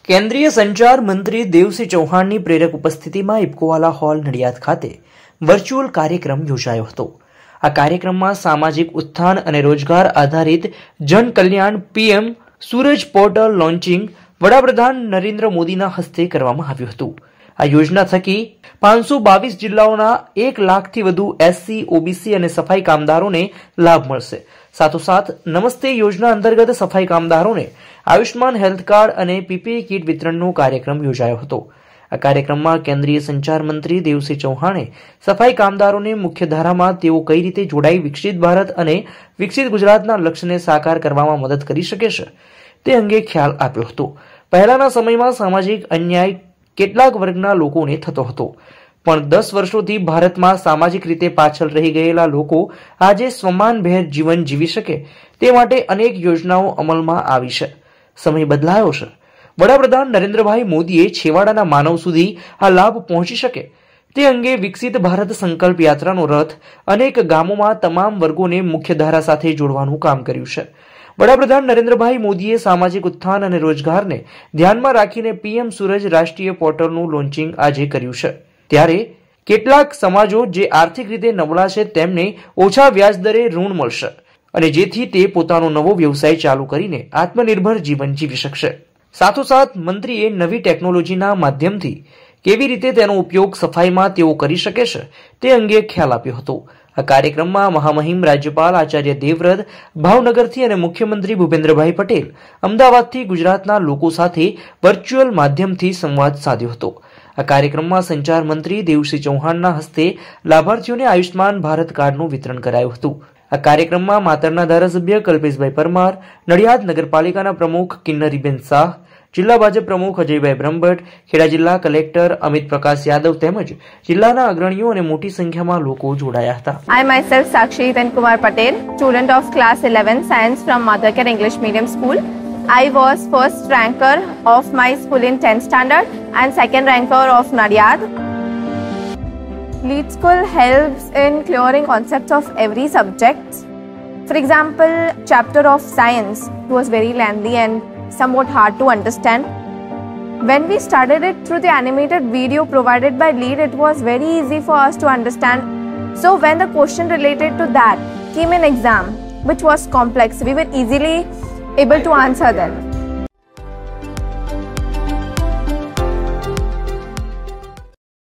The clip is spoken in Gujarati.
કેન્દ્રીય સંચાર મંત્રી દેવસિંહ ચૌહાણની પ્રેરક ઉપસ્થિતિમાં ઇફકોવાલા હોલ નડિયાદ ખાતે વર્ચ્યુઅલ કાર્યક્રમ યોજાયો હતો। આ કાર્યક્રમમાં સામાજિક ઉત્થાન અને રોજગાર આધારિત જન કલ્યાણ પીએમ સૂરજ પોર્ટલ લોન્ચિંગ વડાપ્રધાન નરેન્દ્ર મોદીના હસ્તે કરવામાં આવ્યું હતું। આ યોજના થકી 522 જિલ્લાઓના 1 લાખથી વધુ એસસી, ઓબીસી અને સફાઈ કામદારોને લાભ મળશે। સાથોસાથ નમસ્તે યોજના અંતર્ગત સફાઈ કામદારોને આયુષ્માન હેલ્થ કાર્ડ અને પીપીઈ કીટ વિતરણનો કાર્યક્રમ યોજાયો હતો। આ કાર્યક્રમમાં કેન્દ્રીય સંચાર મંત્રી દેવસિંહ ચૌહાણે સફાઈ કામદારોને મુખ્યધારામાં તેઓ કઈ રીતે જોડાઈ વિકસિત ભારત અને વિકસિત ગુજરાતના લક્ષ્યને સાકાર કરવામાં મદદ કરી શકે છે તે અંગે ખ્યાલ આપ્યો હતો। પહેલાના સમયમાં સામાજિક અન્યાય કેટલાક વર્ગના લોકોને થતો હતો, પણ 10 વર્ષોથી ભારતમાં સામાજિક રીતે પાછળ રહી ગયેલા લોકો આજે સ્વમાનભેર જીવન જીવી શકે તે માટે અનેક યોજનાઓ અમલમાં આવી છે। સમય બદલાયો છે। વડાપ્રધાન નરેન્દ્રભાઈ મોદીએ છેવાડાના માનવ સુધી આ લાભ પહોંચી શકે તે અંગે વિકસિત ભારત સંકલ્પ યાત્રાનો રથ અનેક ગામોમાં તમામ વર્ગોને મુખ્યધારા સાથે જોડવાનું કામ કર્યું છે। વડાપ્રધાન નરેન્દ્રભાઈ મોદીએ સામાજિક ઉત્થાન અને રોજગારને ધ્યાનમાં રાખીને પીએમ સૂરજ રાષ્ટ્રીય પોર્ટલનું લોન્ચિંગ આજે કર્યું છે। ત્યારે કેટલાક સમાજો જે આર્થિક રીતે નબળા છે તેમને ઓછા વ્યાજ દરે ઋણ મળશે અને જેથી તે પોતાનો નવો વ્યવસાય ચાલુ કરીને આત્મનિર્ભર જીવન જીવી શકશે। સાથોસાથ મંત્રીએ નવી ટેકનોલોજીના માધ્યમથી કેવી રીતે તેનો ઉપયોગ સફાઈમાં તેઓ કરી શકે છે તે અંગે ખ્યાલ આપ્યો હતો। આ કાર્યક્રમમાં મહામહિમ રાજ્યપાલ આચાર્ય દેવવ્રત ભાવનગરથી અને મુખ્યમંત્રી ભૂપેન્દ્રભાઈ પટેલ અમદાવાદથી ગુજરાતના લોકો સાથે વર્ચ્યુઅલ માધ્યમથી સંવાદ સાધ્યો હતો। આ કાર્યક્રમમાં સંચાર મંત્રી દેવસિંહ ચૌહાણના હસ્તે લાભાર્થીઓને આયુષ્માન ભારત કાર્ડનું વિતરણ કરાયું હતું। આ કાર્યક્રમમાં માતરના ધારાસભ્ય કલ્પેશભાઈ પરમાર, નડિયાદ નગરપાલિકાના પ્રમુખ કિન્નરીબેન શાહ, જિલ્લા ભાજપ પ્રમુખ અજયભાઈ બ્રહ્મભટ્ટ, ખેડા જિલ્લા કલેક્ટર અમિત પ્રકાશ યાદવ તેમજ જિલ્લાના અગ્રણીઓ અને મોટી સંખ્યામાં લોકો જોડાયા હતા। I myself Sakshi Kumar Patel, student of class 11 science from Mother Care English Medium School. I was first ranker of my school in 10th standard and second ranker of Nadiad. Lead School helps in clearing concepts of every subject. For example, chapter of science was very lengthy and somewhat hard to understand. When we studied it through the animated video provided by Lead, it was very easy for us to understand. So when the question related to that came in exam, which was complex, we were easily able to answer them.